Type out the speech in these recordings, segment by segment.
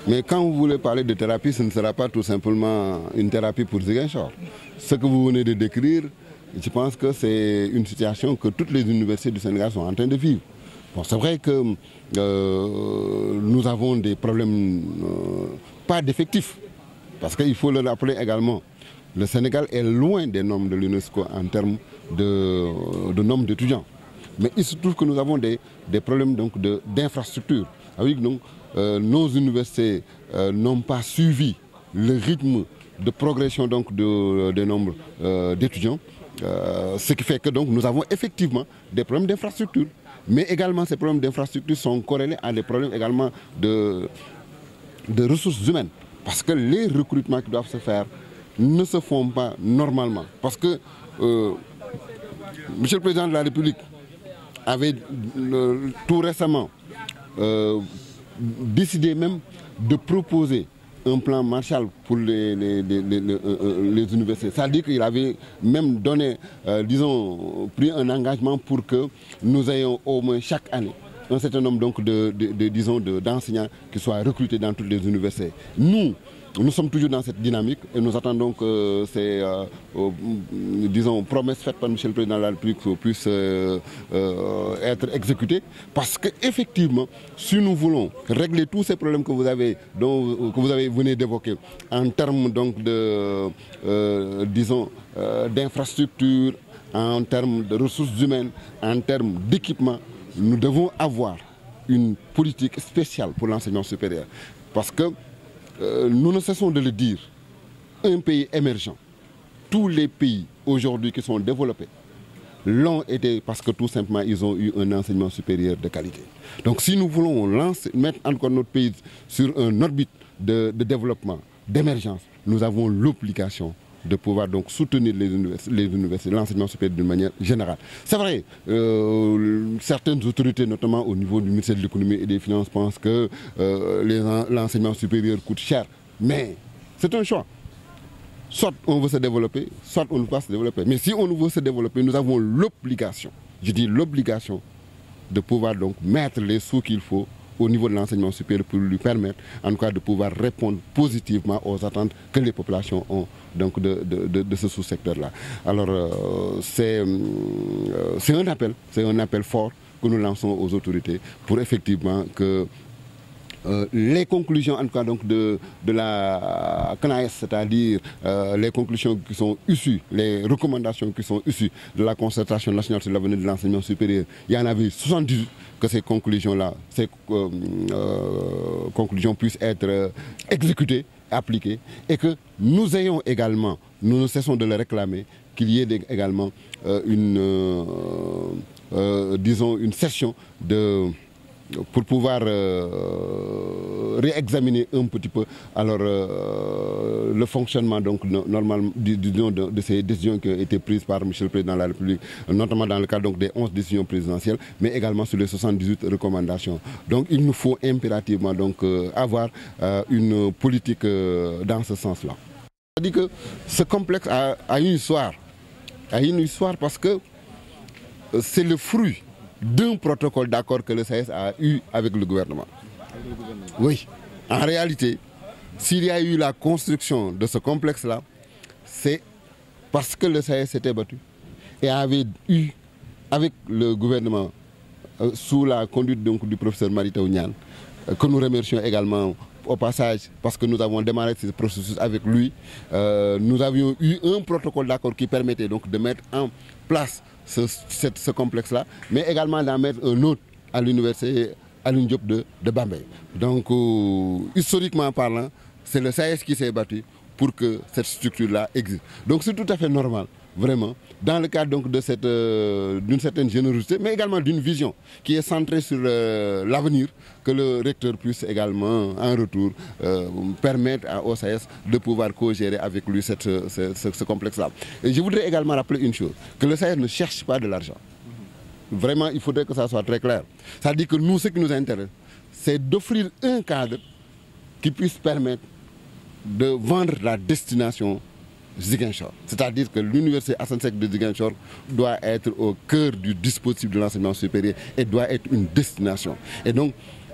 Mais quand vous voulez parler de thérapie, ce ne sera pas tout simplement une thérapie pour Ziguinchor. Ce que vous venez de décrire, je pense que c'est une situation que toutes les universités du Sénégal sont en train de vivre. Bon, c'est vrai que nous avons des problèmes, pas d'effectifs, parce qu'il faut le rappeler également. Le Sénégal est loin des normes de l'UNESCO en termes de nombre d'étudiants. Mais il se trouve que nous avons des problèmes d'infrastructure. Donc, nos universités n'ont pas suivi le rythme de progression des nombres d'étudiants. Ce qui fait que donc, nous avons effectivement des problèmes d'infrastructure. Mais également ces problèmes d'infrastructure sont corrélés à des problèmes également de ressources humaines. Parce que les recrutements qui doivent se faire ne se font pas normalement. Parce que Monsieur le Président de la République avait tout récemment décidé même de proposer un plan Marshall pour les universités. C'est-à-dire qu'il avait même donné, pris un engagement pour que nous ayons au moins chaque année un certain nombre d'enseignants qui soient recrutés dans toutes les universités. Nous sommes toujours dans cette dynamique et nous attendons que ces promesses faites par M. le Président de la République puissent être exécutées. Parce qu'effectivement, si nous voulons régler tous ces problèmes que vous avez venu d'évoquer en termes d'infrastructures, en termes de ressources humaines, en termes d'équipement, nous devons avoir une politique spéciale pour l'enseignement supérieur. Parce que nous ne cessons de le dire, un pays émergent, tous les pays aujourd'hui qui sont développés l'ont été parce que tout simplement ils ont eu un enseignement supérieur de qualité. Donc si nous voulons mettre encore notre pays sur un orbite de développement, d'émergence, nous avons l'obligation de pouvoir donc soutenir les universités, l'enseignement supérieur d'une manière générale. C'est vrai, certaines autorités, notamment au niveau du ministère de l'économie et des finances, pensent que l'enseignement supérieur coûte cher. Mais c'est un choix. Soit on veut se développer, soit on ne veut pas se développer. Mais si on veut se développer, nous avons l'obligation, je dis l'obligation, de pouvoir donc mettre les sous qu'il faut au niveau de l'enseignement supérieur pour lui permettre en tout cas de pouvoir répondre positivement aux attentes que les populations ont donc de ce sous-secteur-là. Alors c'est un appel fort que nous lançons aux autorités pour effectivement que les conclusions en tout cas donc de la CNAES, c'est-à-dire les conclusions qui sont issues, les recommandations qui sont issues de la concertation nationale sur l'avenir de l'enseignement supérieur, il y en avait 78 que ces conclusions-là, puissent être exécutées, appliquées, et que nous ayons également, nous ne cessons de le réclamer, qu'il y ait également une session pour pouvoir réexaminer un petit peu le fonctionnement donc, normal de ces décisions qui ont été prises par M. le Président de la République, notamment dans le cadre donc, des 11 décisions présidentielles, mais également sur les 78 recommandations. Donc il nous faut impérativement donc, avoir une politique dans ce sens-là. C'est-à-dire que ce complexe a une histoire. A une histoire parce que c'est le fruit d'un protocole d'accord que le SAES a eu avec le gouvernement. Oui, en réalité, s'il y a eu la construction de ce complexe-là, c'est parce que le SAES s'était battu et avait eu, avec le gouvernement, sous la conduite donc, du professeur Marita Ounian, que nous remercions également au passage, parce que nous avons démarré ce processus avec lui, nous avions eu un protocole d'accord qui permettait donc de mettre en place ce complexe-là, mais également d'en mettre un autre à l'université Alioune Diop de Bambey. Donc, historiquement parlant, c'est le SAES qui s'est battu pour que cette structure-là existe. Donc, c'est tout à fait normal, vraiment, dans le cadre d'une certaine générosité, mais également d'une vision qui est centrée sur l'avenir, que le recteur puisse également, en retour, permettre au SAES de pouvoir co-gérer avec lui ce complexe-là. Et je voudrais également rappeler une chose, que le SAES ne cherche pas de l'argent. Vraiment, il faudrait que ça soit très clair. C'est-à-dire que nous, ce qui nous intéresse, c'est d'offrir un cadre qui puisse permettre de vendre la destination Ziguinchor. C'est-à-dire que l'université Assane Seck de Ziguinchor doit être au cœur du dispositif de l'enseignement supérieur et doit être une destination. Et donc,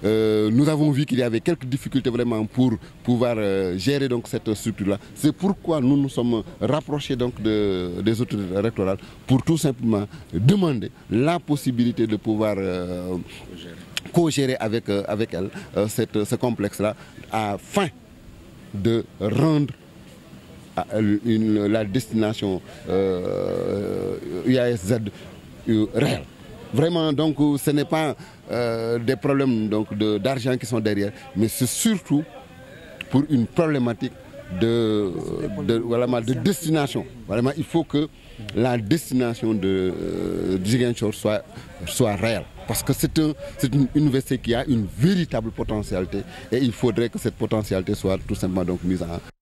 nous avons vu qu'il y avait quelques difficultés vraiment pour pouvoir gérer donc cette structure-là. C'est pourquoi nous nous sommes rapprochés donc des autorités rectorales pour tout simplement demander la possibilité de pouvoir co-gérer avec elle ce complexe-là afin de rendre la destination UASZ réelle. Vraiment, donc, ce n'est pas des problèmes d'argent qui sont derrière, mais c'est surtout pour une problématique de destination. Vraiment, il faut que la destination de Ziguinchor soit réelle. Parce que c'est une université qui a une véritable potentialité et il faudrait que cette potentialité soit tout simplement donc mise en